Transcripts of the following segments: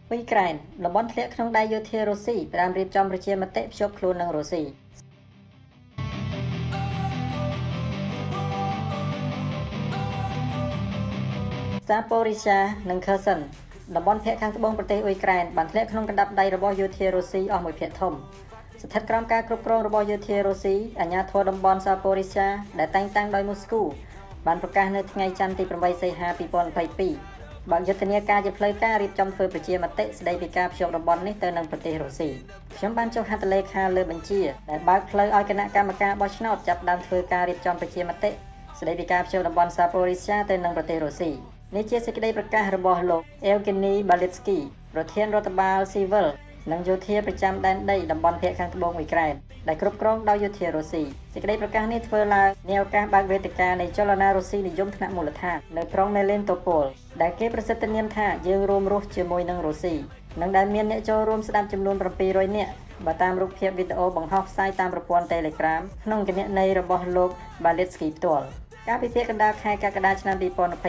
អ៊ុយក្រែនតំបន់ធ្លាក់ក្នុងដៃយោធារុស្ស៊ីបានរៀបចំប្រជាមតិភ្ជាប់ខ្លួននឹងរុស្ស៊ីសាប៉ូរីស្យានិងខឺសិនតំបន់ភាគខាងត្បូងប្រទេសអ៊ុយក្រែនបានធ្លាក់ក្នុងកណ្ដាប់ដៃរបស់យោធារុស្ស៊ីអស់មួយភាគធំស្ថិតក្រោមការគ្រប់គ្រងរបស់យោធារុស្ស៊ីអាជ្ញាធរតំបន់សាប៉ូរីស្យាដែលតែងតាំងដោយមូស្គូបានប្រកាសនៅថ្ងៃច័ន្ទទី8សីហា2022បើយុទ្ធនាការជាផ្លូវការរៀបចំធ្វើប្រជាមតិស្ដីពីការភ្ជាប់តំបន់នេះទៅនឹងប្រទេសរុស្ស៊ីខ្ញុំបានចុះហត្ថលេខាលើបញ្ជាដែលបើកផ្លូវឲ្យគណៈកម្មការបោះឆ្នោតចាប់ផ្ដើមធ្វើការរៀបចំប្រជាមតិស្ដីពីការភ្ជាប់តំបន់សាប៉ូរីស្យាទៅនឹងប្រទេសរុស្ស៊ីនេះជាសេចក្តីប្រកាសរបស់លោកអេវហ្គេនីបាលីតស្គីប្រធានរដ្ឋបាលស៊ីវិលនិងយោធាប្រចាំដែនដីតំបន់ភាគខាងត្បូងអ៊ុយក្រែនដែលគ្រប់គ្រងដោយយោធារុស្ស៊ីសេចក្តីប្រកាសនេះធ្វើឡើងនាឱកាសបើកវេទិកានៃចលនារុស្ស៊ីនិយមថ្នាក់មូលដ្ឋាននៅក្រុងមេលីនតូប៉ូលដែលគេប្រសិទ្ធនាមថាយើងរួមរស់ជាមួយនឹងរុស្ស៊ីនិងដែលមានអ្នកចូលរួមស្ដាប់ចំនួន700នាក់បើតាមរូបភាពវីដេអូបង្ហោះផ្សាយតាមប្រព័ន្ធ Telegram ក្នុងគណនីរបស់លោកបាលីតស្គីផ្ទាល់កាលពីពាក់កណ្ដាលខែកក្កដាឆ្នាំ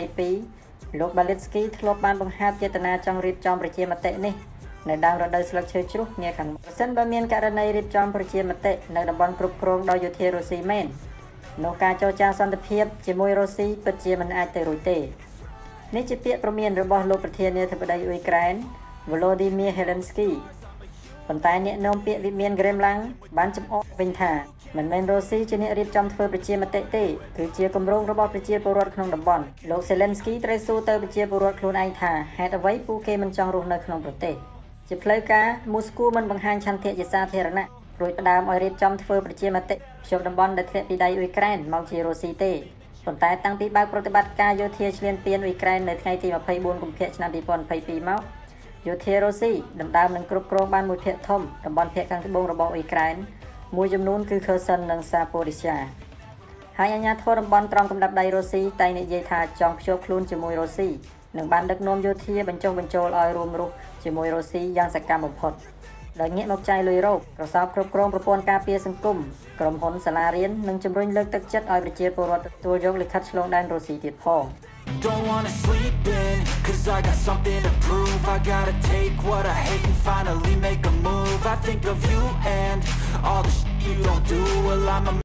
2022លោកបាលីតស្គីធ្លាប់បានបង្ហាញចេតនាចង់រៀបចំប្រជាមតិនេះនៅដើមរដូវស្លឹកឈើជ្រុះនាខាងមុខប្រសិនបើមានករណីរៀបចំប្រជាមតិនៅតំបន់គ្រប់គ្រងដោយយោធារុស្ស៊ីមែននោះការចរចាសន្តិភាពជាមួយរុស្ស៊ីពិតជាមិនអាចទៅរួចទេនេះជាពាក្យព្រមានរបស់លោកប្រធានាធិបតីអ៊ុយក្រែន Volodymyr Zelensky ប៉ុន្តែអ្នកនាំពាក្យវិមាន Kremlin បានចំអកវិញថាមិនមែនរុស្ស៊ីជាអ្នករៀបចំធ្វើប្រជាមតិទេគឺជាគម្រោងរបស់ប្រជាពលរដ្ឋក្នុងតំបន់លោក Zelensky ត្រូវសួរទៅប្រជាពលរដ្ឋខ្លួនឯងថាហេតុអ្វីពួកគេមិនចង់រស់នៅក្នុងប្រទេសជាផ្លូវការមូស្គូមិនបង្ហាញឆន្ទៈជាសាធារណៈរួចផ្ដើមឲ្យរៀបចំធ្វើប្រជាមតិភ្ជាប់តំបន់ដែលធ្លាក់ពីដៃអ៊ុយក្រែនមកជារុស្ស៊ីទេប៉ុន្តែតាំងពីបើកប្រតិបត្តិការយោធាឈ្លានពានអ៊ុយក្រែននៅថ្ងៃទី24កុម្ភៈឆ្នាំ2022មកយោធារុស្ស៊ីដណ្ដើមនឹងគ្រប់គ្រងបានមួយភាគធំតំបន់ភាគខាងត្បូងរបស់អ៊ុយក្រែនមួយចំនួនគឺខឺសិននិងសាប៉ូរីស្យាហើយអាជ្ញាធរតំបន់ត្រង់កំដាប់ដៃរុស្ស៊ីតែងនិយាយថាចង់ភ្ជាប់ខ្លួនជាមួយរុស្ស៊ីនិងបានដឹកនាំយោធាបញ្ចុះបញ្ចូលឲ្យរួមរស់ជាមួយរុស្ស៊ីយ៉ាងសកម្មបំផុតដោយងាកមកចាយលុយរោគប្រសពគ្រប់គ្រងប្រព័ន្ធការពារសង្គមក្រុមហ៊ុនសាលារៀននិងជំរុញលើកទឹកចិត្តឲ្យប្រជាពលរដ្ឋទទួលយកលិខិតឆ្លងដែនរុស្ស៊ីទៀតផង Don't wanna sleep in, cause I got something to prove. I gotta take what I hate and finally make a move. I think of you and all the shit you don't do. Well, I'm a